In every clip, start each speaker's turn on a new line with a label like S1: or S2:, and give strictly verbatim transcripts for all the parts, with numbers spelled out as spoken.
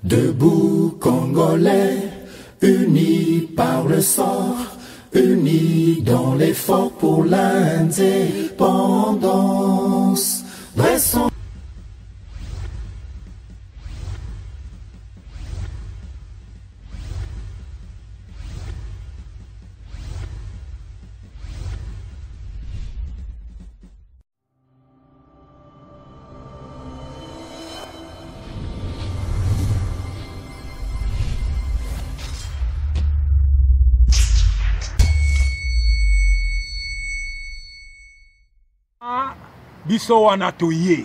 S1: Debout Congolais, unis par le sort, unis dans l'effort pour l'indépendance. Dressons
S2: biso wana toye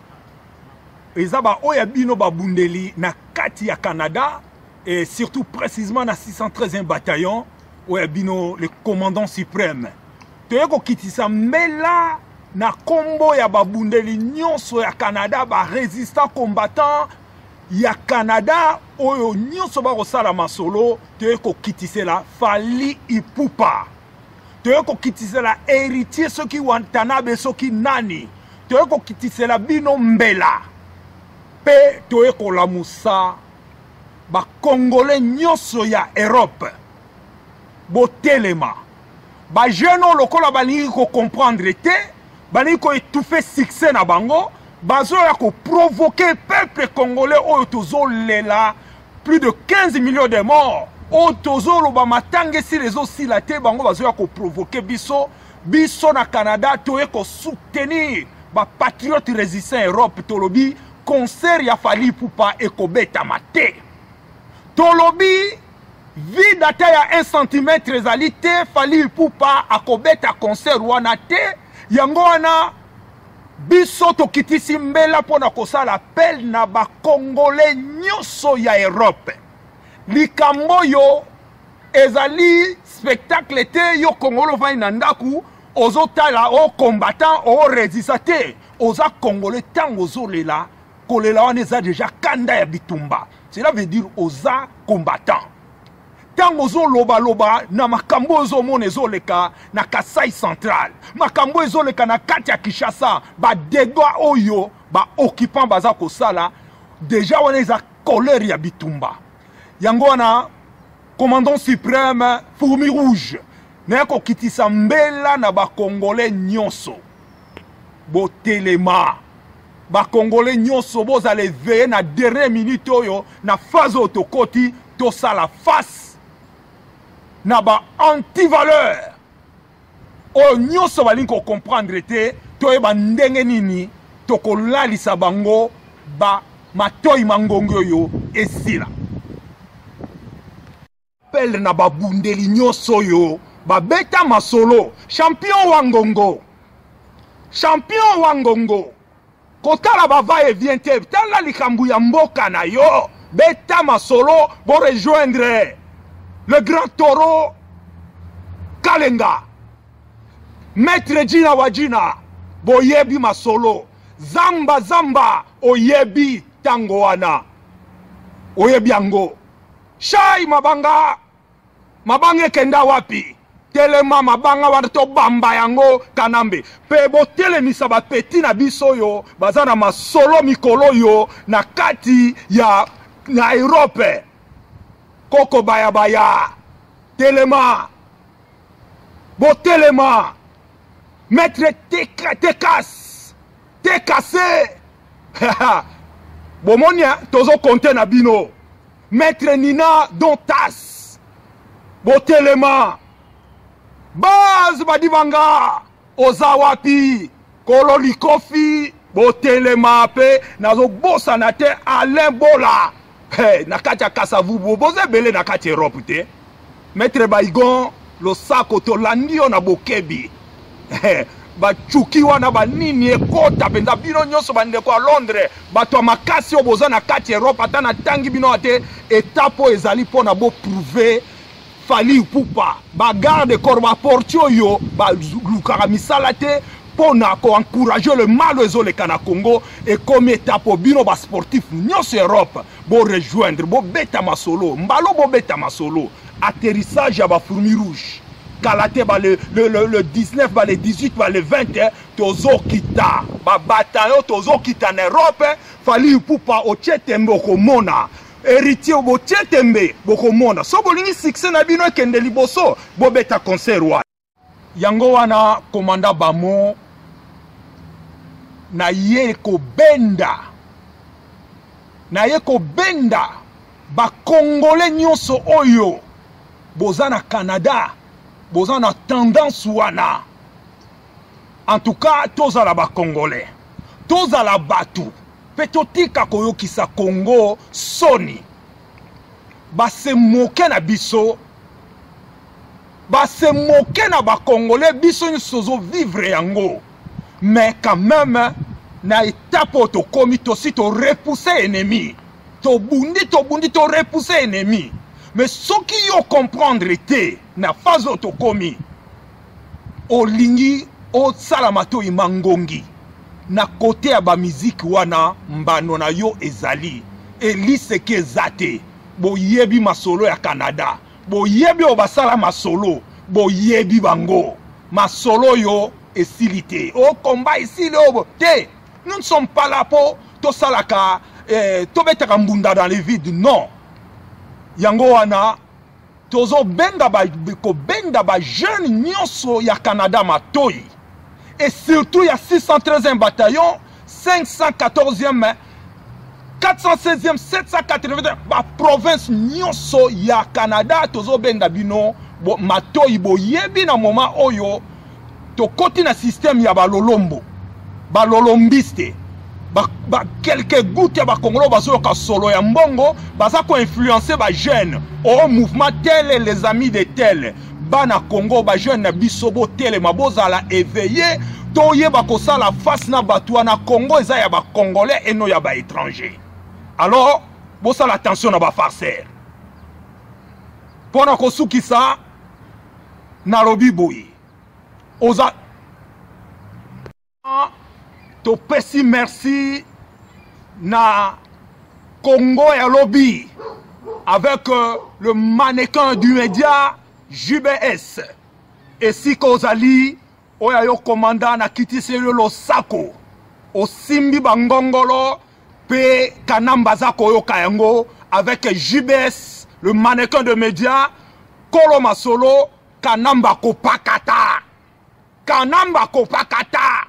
S2: eza ba oya bino babundeli na kati ya Canada et surtout précisément na six cent treizième bataillon oya bino le commandant suprême toye kokitisa mbela na kombo ya babundeli nyonso ya Canada ba résistant combattant ya Canada oyo nyonso ba kosala masolo toye kokitisela Fally Ipupa toye kokitisela héritier soki Watanabe soki nani toye kokitisela bino mbela pe toye kolamusa ba Congolais nyonso ya Europe botelema ba jeune lokola balingi ko comprendre te balingi ko étouffer succès na bango bazo ya ko provoquer peuple congolais oyo tozolela plus de quinze millions de morts Otozolo ba matangesi rezo sila te bango bazo ya ko provoquer biso biso na Canada toye ko soutenir ba patriote résistant Europe tolobi concert ya Fally Ipupa e ko beta mate tolobi vide ata ya un centimètre ezali te Fally Ipupa akobeta concert wana te yango wana biso tokitisi mbela pona kosala appel na ba Congolais nyonso ya Europe likambo yo ezali spectacle te yo Congolo vai na ndaku ozotala o combattant o résistant oza Congolais tango ozolela kolela wana eza déjà kanda ya bitumba cela veut dire oza combattant tango ozoloba loba na makambo ozomona ezoleka na Kasai central makambo ezoleka na kati ya Kinshasa ba dégâts oyo ba occupant baza kosala déjà wana eza colère ya bitumba yango wana commandant suprême Fourmi Rouge na kokitisa mbela na ba Congolais nyonso botelema ba Congolais nyonso bozale veiller na dernière minute oyo na phase otokoti to sala face na ba anti-valeur oyo nyonso balingi ko comprendre te toyeba ndenge nini tokolalisa bango ba matoi mangongo oyo esila appel na babundeli nyonso yo babeta masolo champion wangongo champion wangongo kotala bava et vient te tala likambu ya mboka na yo beta masolo bo rejoindre le grand taureau Kalenga maître Jina Wajina boyebi masolo zamba zamba oyebi tango wana oyebi yango Shai mabanga mabanga kenda wapi telema mabanga wato bamba yango kanambe pe botelemisa ba peti na biso yo bazana masolo mikolo yo na kati ya na Europe koko baya baya telema botelema maître teka tekas tekase bomonia tozo compter na bino Maître Nina Dontas botelema baz badivanga ozawapi kololi kofi botelema pe nazo bosa na te Alain Bola hey, na kati ya Kasavubu boze bele na kati Europe te Maître Baigon lo sako to landio na bokebi hey, bachuki wana banini ekota penza bino nyonso bandeko a Londres bato makasi oboza na kati Europe ata na tangi bino ate etapo ezali pona bo prouver Fally Ipupa ba garde corps ba portio yo ba lukaka misala te pona ko encourager le mal ezoleka na Congo et comme etapo bino ba sportif nyonso Europe bo rejoindre bo beta masolo mbalo bo beta masolo atterrissage ya ba Fourmi Rouge Kalate ba le, le, le, le dix-neuf, ba le dix-huit, ba le vingt, tozo kita. Ba bataillon tozo kita en Europe, Fally Ipupa oche tembo komona. héritier botie tembe bokomona so bolingi succès na bino ekende liboso bobeta concert wana yango wana komanda bamo na ye kobenda na ye kobenda bakongole nyonso oyo boza na Canada boza na tendance wana en tout cas tozala bakongole tozala batu pe totika koyokisa Congo soni base moke na biso base moke na bakongole biso nyonso vivre yango mais quand même na étape to komi to si to repousser ennemi to bundi to bundi to repousser ennemi mais ce qui yo comprendre te na phase to komi olingi o salamato imangongi na côté ya ba musique wana mbano na yo ezali elise ke zate bo yebi masolo ya Canada bo yebi o basala masolo bo yebi bango masolo yo esilité o combat ici le te nous ne sommes pas là pour to salaka eh, to betaka mbunda dans les vides non yango wana tozo benga ba ko benda ba jeune nyonso ya Canada matoi et surtout il y a six cent treizième bataillon cinq cent quatorzième quatre cent seizième sept cent quatre-vingt-un ba province nyonso ya Canada tozo benga bino bo matoi bo yebi na moment oyo to koti na système ya balolombo balolombiste ba, ba quelques gouttes ya bakongolo bazoyoka solo ya mbongo baza ko influencer ba jeune au mouvement tel les amis de tel bana Congo ba jeune na bisobo tel mabozala éveillé toye bakosa la face na batwa na Congo eza ya ba congolais et no ya ba étranger alors bosa la attention na ba farceur pona kosukisa na lobi boyi oza to pesi merci na Congo et lobby avec euh, le mannequin du média J B S et si kozali oya yo commandant na kitise lo sako o simbi bangongolo pe kanamba zako yo kayango avec J B S le mannequin de média Kolo Masolo kanamba kopakata kanamba kopakata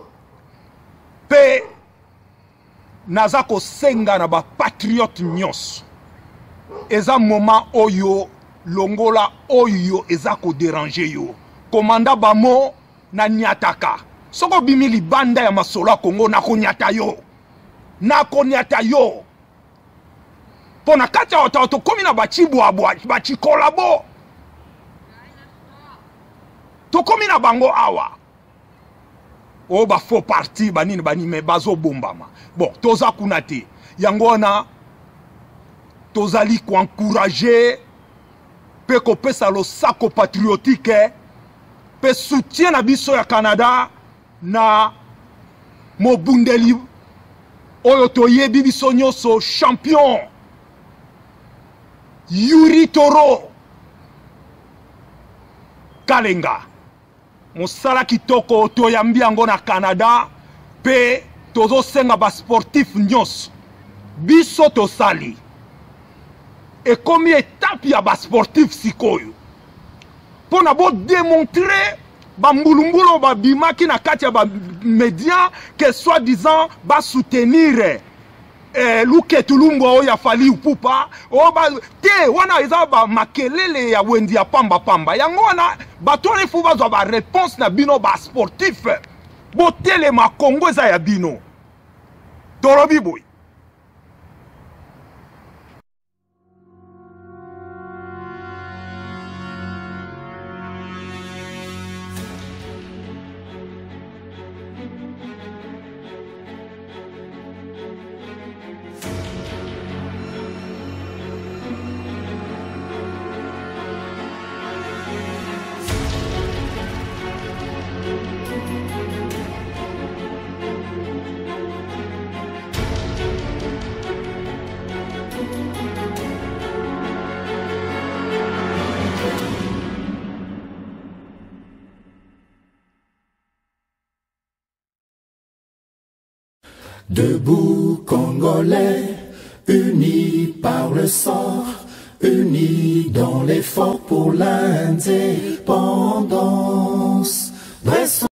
S2: pe nazako senga na ba patriote nyos eza moment oyo longola oyo ezako déranger yo komanda bamo na nyataka soko bimili banda ya masolo Kongo na konyata yo na konyata yo pona kacha oto komi na bachibu abwa bachikolabo to komi na bango awa o ba faux parti banini bani me bazo bombama bon toza kunate yango na tozali ko encourager pe ko pesa lo sako patriotique pe soutien na biso ya Canada na mobundeli oyo toyebi biso nyonso champion Yuri Toro Kalenga mosala kitoko toyambi yango na Canada pe tozo senga ba sportif nyos biso tosali et comme étape ya ba sportif sikoyo pona bo démontrer ba mbulumbulu ba bimaki na kati ya ba média que soit disant ba soutenir eh, Luke Tulumbo ya Fali Upupa o ba te wana eza ba makelele ya wendi ya pamba pamba yango wana batone fu bazwa ba réponse na bino ba sportif bo tele ma Congo za ya bino torobi boy.
S1: Debout Congolais, unis par le le sort, unis dans l'effort pour l'indépendance. Dressons